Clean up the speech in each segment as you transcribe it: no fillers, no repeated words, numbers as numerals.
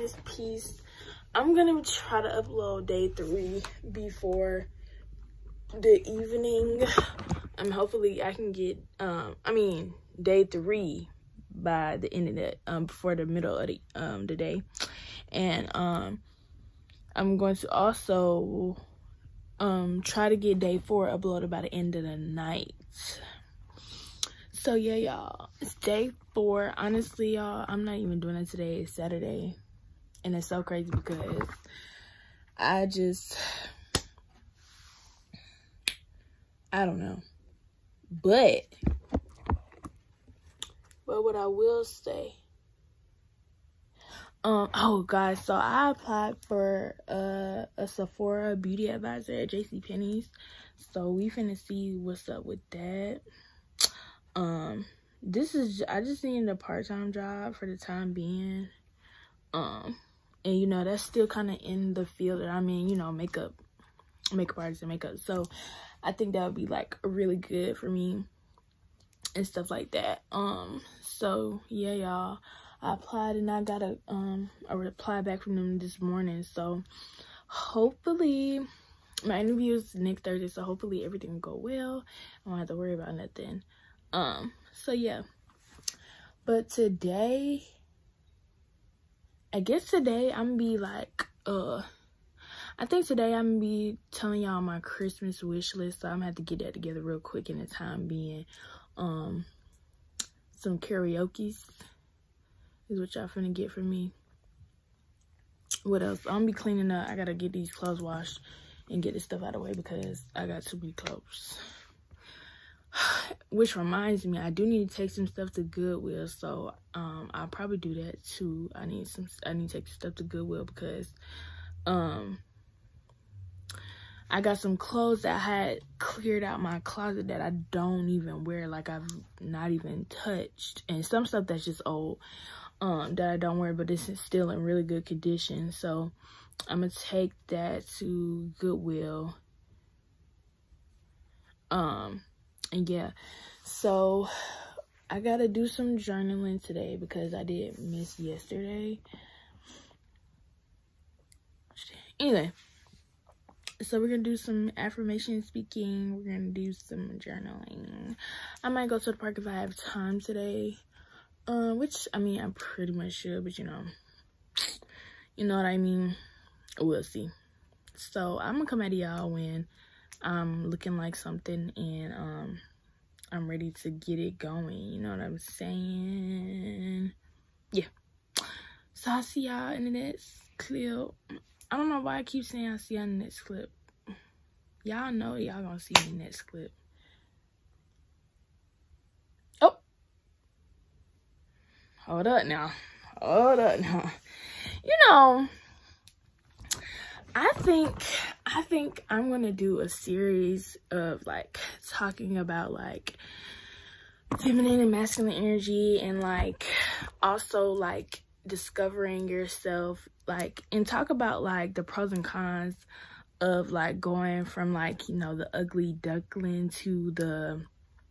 this piece. I'm gonna try to upload day 3 before the evening. Hopefully I can get day 3 by the end of the before the middle of the day. And I'm going to also try to get day 4 uploaded by the end of the night. So yeah, y'all, it's day 4. Honestly, y'all, I'm not even doing it today. It's Saturday, and it's so crazy because I don't know. But what I will say, oh guys, so I applied for a Sephora beauty advisor at JCPenney's. So we finna see what's up with that. I just needed a part-time job for the time being. And you know, that's still kind of in the field that I'm in, you know, makeup artist and makeup. So I think that would be like really good for me and stuff like that. So yeah, y'all, I applied and I got a reply back from them this morning. So hopefully my interview is next Thursday, so hopefully everything will go well. I don't have to worry about nothing. So yeah, but today, I guess today I'm gonna be like, I think today I'm gonna be telling y'all my Christmas wish list. So I'm gonna have to get that together real quick in the time being. Some karaoke's is what y'all finna get from me. What else? I'm gonna be cleaning up. I gotta get these clothes washed and get this stuff out of the way because I got too many clothes. Which reminds me, I do need to take some stuff to Goodwill, so I'll probably do that too. I need to take some stuff to Goodwill because I got some clothes that I had cleared out my closet that I don't even wear, like I've not even touched, and some stuff that's just old that I don't wear, but this is still in really good condition. So I'm gonna take that to Goodwill. And yeah, so I gotta do some journaling today because I did miss yesterday. Anyway, so we're gonna do some affirmation speaking. We're gonna do some journaling. I might go to the park if I have time today, which I mean I pretty much should, but you know what I mean. We'll see. So I'm gonna come at y'all when I'm looking like something and I'm ready to get it going. You know what I'm saying? Yeah. So I'll see y'all in the next clip. I don't know why I keep saying I'll see y'all in the next clip. Y'all know y'all gonna see me in the next clip. Oh. Hold up now. You know, I think I'm gonna do a series of like talking about like feminine and masculine energy, and like also like discovering yourself, like, and talk about like the pros and cons of like going from like, you know, the ugly duckling to the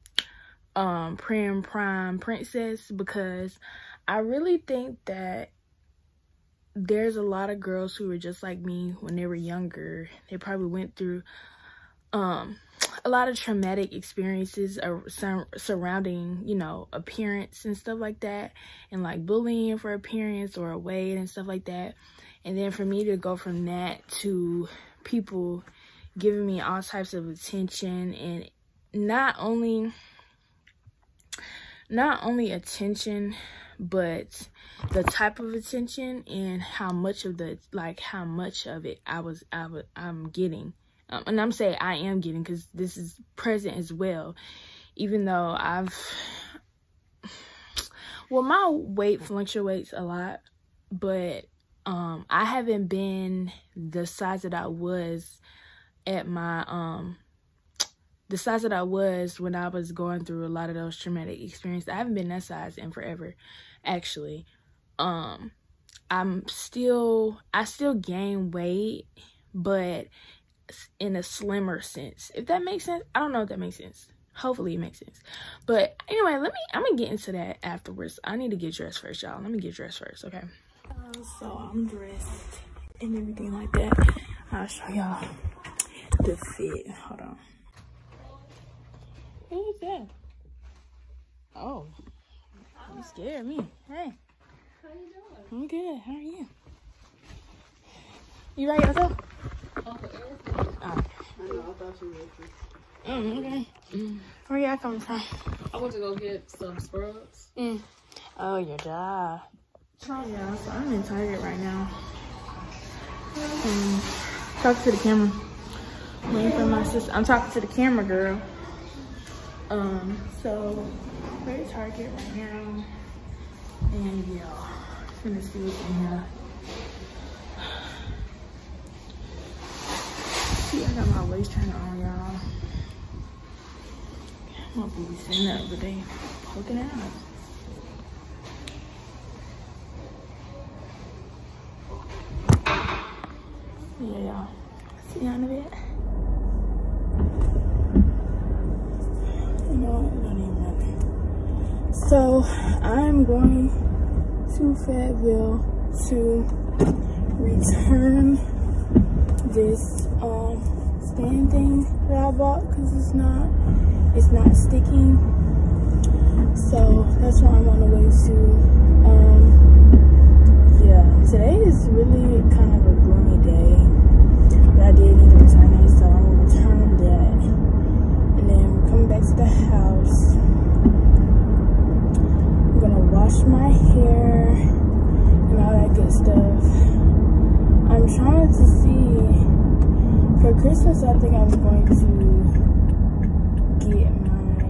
prim prime princess, because I really think that there's a lot of girls who were just like me when they were younger. They probably went through a lot of traumatic experiences surrounding, you know, appearance and stuff like that, and like bullying for appearance or weight and stuff like that. And then for me to go from that to people giving me all types of attention, and not only attention, but the type of attention and how much of it I'm getting. And I'm saying I am getting because this is present as well. Even though my weight fluctuates a lot, but I haven't been the size that I was at my the size that I was when I was going through a lot of those traumatic experiences. I haven't been that size in forever, actually. I still gain weight, but in a slimmer sense, if that makes sense. I don't know if that makes sense. Hopefully it makes sense. But anyway, I'm gonna get into that afterwards. I need to get dressed first, y'all. Let me get dressed first, okay? So I'm dressed and everything like that. I'll show y'all the fit. Hold on. Who is that? Oh, you scared me. Hey. How you doing? I'm good. How are you? You ready to go? Oh. Oh. I know, I thought you were. Okay. Where y'all coming from? I went to go get some scrubs. Oh, your job. Oh, yeah, so I'm in Target right now. Talking to the camera. Waiting for my sister. I'm talking to the camera, girl. So we're at Target right now. And yeah, I'm gonna see what's in here. See, I got my waist trainer on, y'all. My booty sitting up, but they poking out. Yeah, y'all. See y'all in a bit. No, it don't even matter. So I'm going to Fayetteville to return this stand thing that I bought because it's not sticking. So that's why I'm on the way to yeah, today is really kind of a gloomy day, but I did need to return it, so I'm gonna return that, and then we're coming back to the house. I'm gonna wash my hair and all that good stuff. I'm trying to see, for Christmas I think I'm going to get my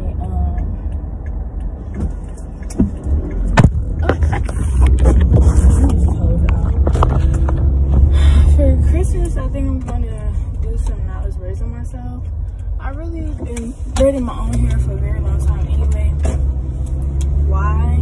for Christmas, I think I'm gonna do some knotless braids on myself. I really been braiding my own hair for a very long time anyway. Why?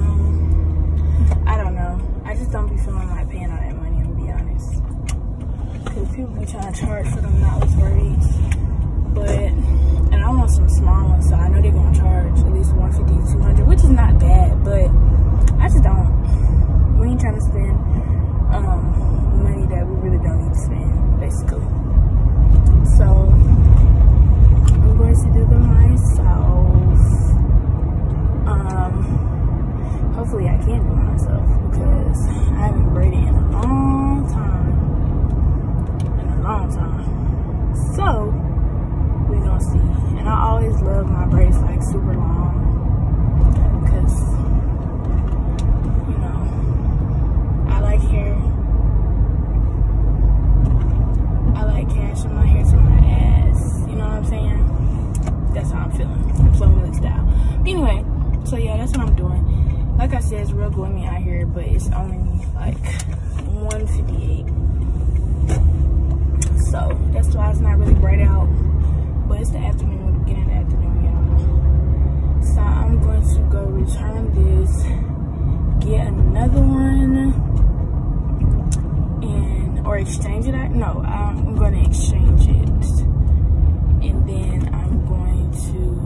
I don't know. I just don't be feeling like paying all that money, I'm gonna be honest. Because people be trying to charge for them knotless braids. And I want some small ones, so I know they're gonna charge at least $150 to $200, which is not bad, but I just don't. We ain't trying to spend money that we really don't need to spend, basically. So I'm going to do them myself. Hopefully I can do it myself because I haven't braided in a long time. So we're gonna see. And I always love my braids like super long because, you know, I like hair. I like cashing my hair to my ass. You know what I'm saying? That's how I'm feeling. I'm flowing with style. Anyway, so yeah, that's what I'm doing. Like I said, it's real gloomy out here, but it's only like 1:58. So that's why it's not really bright out. But it's the afternoon, we're beginning of the afternoon, y'all. So I'm going to go return this, get another one, or exchange it. No, I'm going to exchange it, and then I'm going to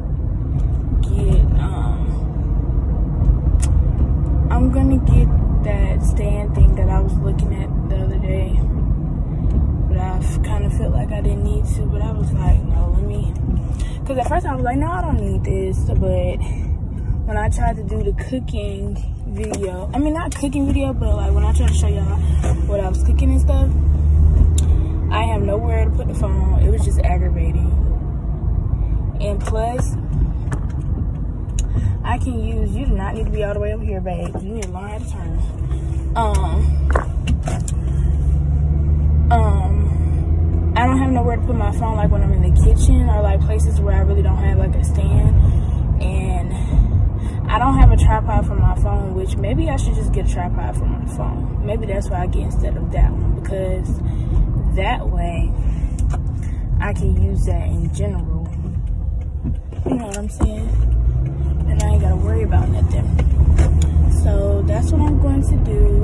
get that stand thing that I was looking at the other day, but I kind of felt like I didn't need to, but I was like, no, let me, because at first I was like, no, I don't need this, but when I tried to do the cooking video, I mean, not cooking video, but like when I tried to show y'all what I was cooking and stuff, I have nowhere to put the phone. It was just aggravating. And plus, I can use, you do not need to be all the way over here, babe. You need to learn how to turn. I don't have nowhere to put my phone, like when I'm in the kitchen or like places where I really don't have like a stand. And I don't have a tripod for my phone, which maybe I should just get a tripod for my phone. Maybe that's what I get instead of that one, because that way I can use that in general. You know what I'm saying? And I ain't gotta worry about nothing. So that's what I'm going to do.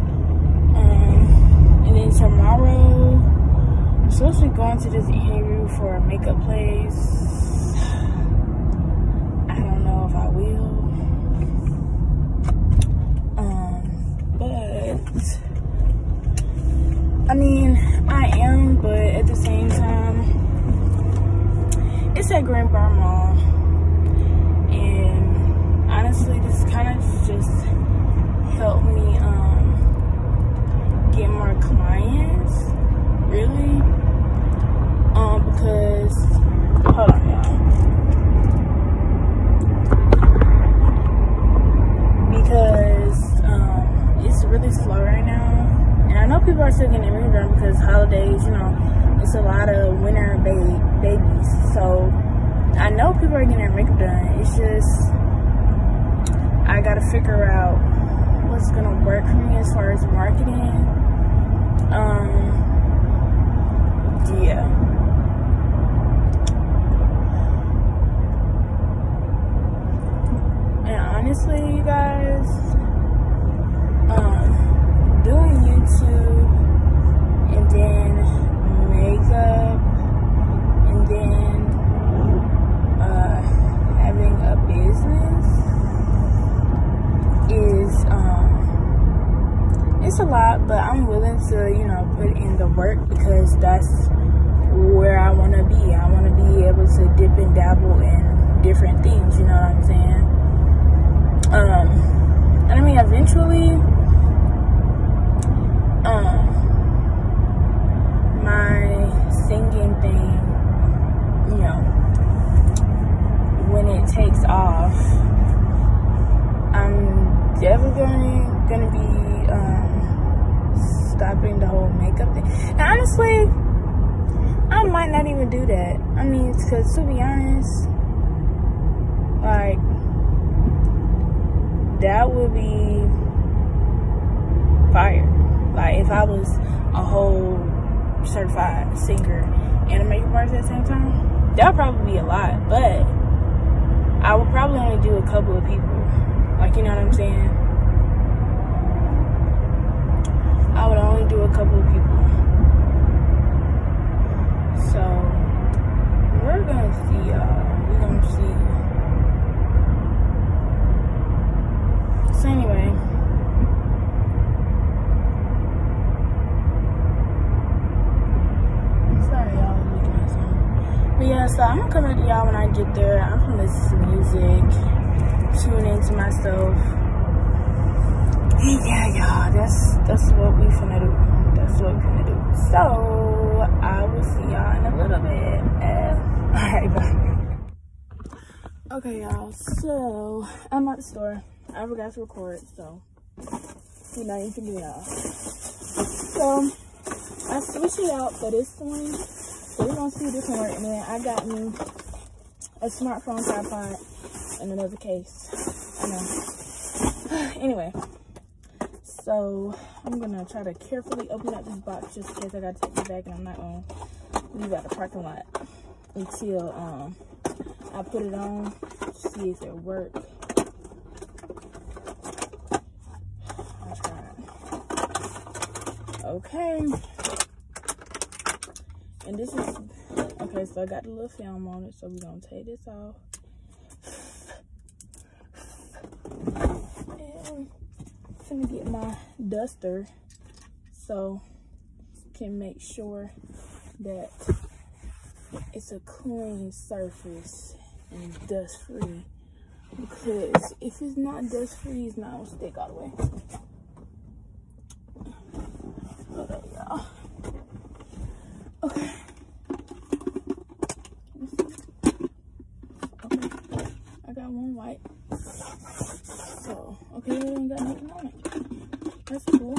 And then tomorrow, I'm supposed to be going to this interview for a makeup place. I don't know if I will. But people are still getting their makeup done because holidays, you know, it's a lot of winter babies. So I know people are getting their makeup done. It's just I gotta figure out what's gonna work for me as far as marketing. Yeah. And honestly, you guys, doing YouTube and then makeup and then having a business is it's a lot, but I'm willing to, you know, put in the work because that's where I want to be. I want to be able to dip and dabble in different things, you know what I'm saying? And I mean, eventually, my singing thing, you know, when it takes off, I'm definitely gonna be stopping the whole makeup thing. And honestly, I might not even do that. I mean, because to be honest, like, that would be fire. Like, if I was a whole certified singer and a makeup artist at the same time, that would probably be a lot. But I would probably only do a couple of people. Like, you know what I'm saying? I would only do a couple of people. So, we're gonna see, y'all. We're gonna see. So, anyway. Sorry, y'all. I'm looking at something. But yeah, so I'm gonna come back to y'all when I get there. I'm gonna listen to music, tune into myself. Yeah, y'all, that's what we finna do. That's what we finna do. So, I will see y'all in a little bit. Alright, bye. Okay, y'all, so, I'm at the store. I forgot to record, so, we're not even gonna do y'all. So, I switched it out for this one. So, we're gonna see this one work. And then I got me a smartphone tripod and another case. I know. Anyway. So, I'm gonna try to carefully open up this box just in case I gotta take it back, and I'm not gonna leave out the parking lot until I put it on to see if it works. I'll try it. Okay. And this is, okay, so I got the little film on it, so we're gonna take this off. I'm gonna get my duster so can make sure that it's a clean surface and dust free, because if it's not dust free, it's not gonna stick all the way. Hold up, y'all. Okay. Okay, I got one white. So, okay, we ain't got nothing on it. That's cool.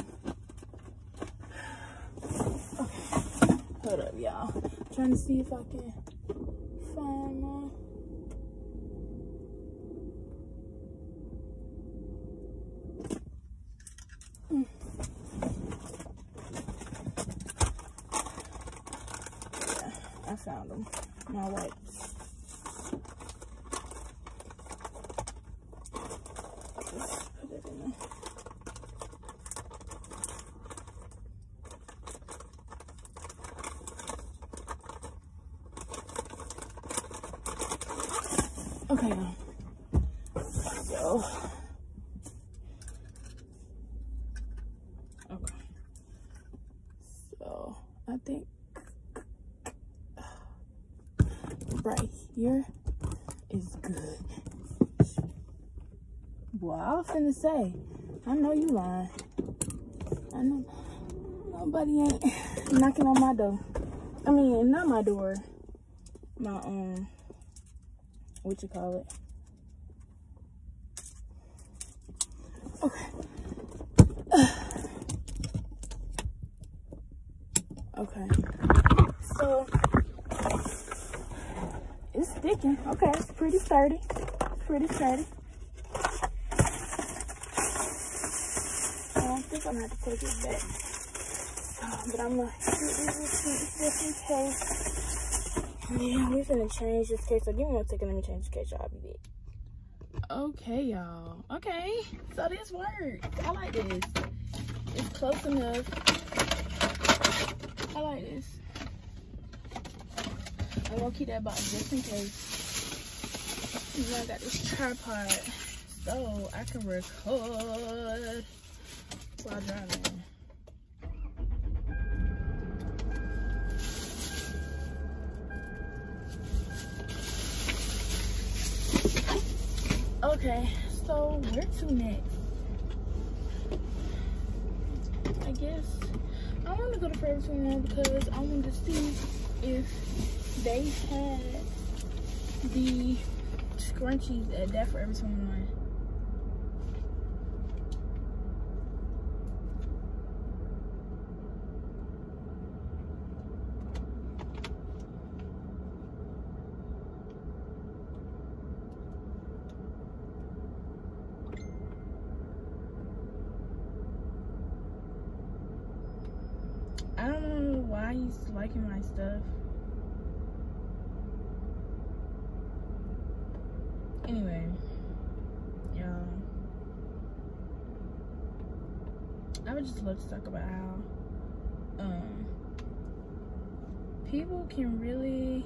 Okay, hold up, y'all. Trying to see if I can find my... Yeah, I found them. My white. Okay, so, okay, so I think right here is good. Boy, I was finna say, I know you lying. I know nobody ain't knocking on my door. I mean, not my door, my what you call it? Okay. working. Okay, it's pretty sturdy. Pretty sturdy. I don't think I'm gonna have to take it back. But I'm gonna get these receipts just in case. And then we're gonna change this case. So give me 1 second, let me change this case, y'all. I'll be back. Okay, y'all. Okay, so this works. I like this. It's close enough. I like this. I'm gonna keep that box just in case. And then I got this tripod so I can record while driving. Okay, so where to next? I guess I want to go to Forever 21 because I wanted to see if they had the scrunchies at that Forever 21. I don't know why he's liking my stuff. Anyway, y'all, I would just love to talk about how people can really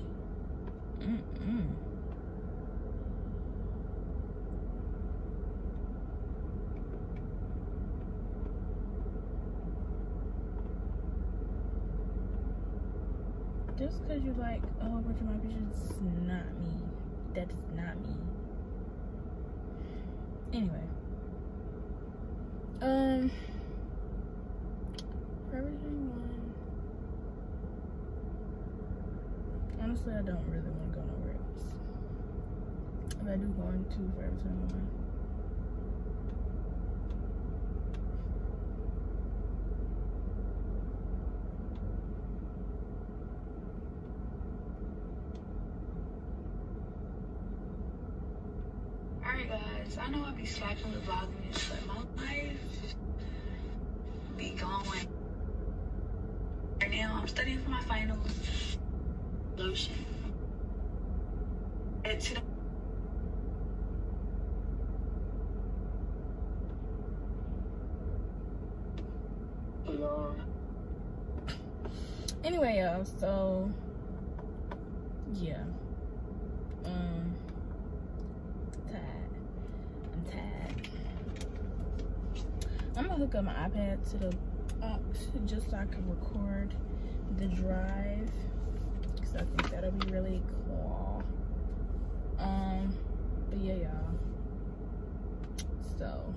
just because you like a whole bunch of my pictures is not me. That is not me. Anyway, Forever 21. Honestly, I don't really want to go nowhere else. If I do go into Forever 21. Alright guys, I know I be slacking with vlogmas, but my life be going. Right now, I'm studying for my finals. Lotion. Anyway, y'all, so yeah. I'm gonna hook up my iPad to the aux just so I can record the drive, because I think that'll be really cool. But yeah, y'all. So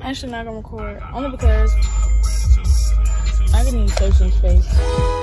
actually not gonna record only because I can need social space.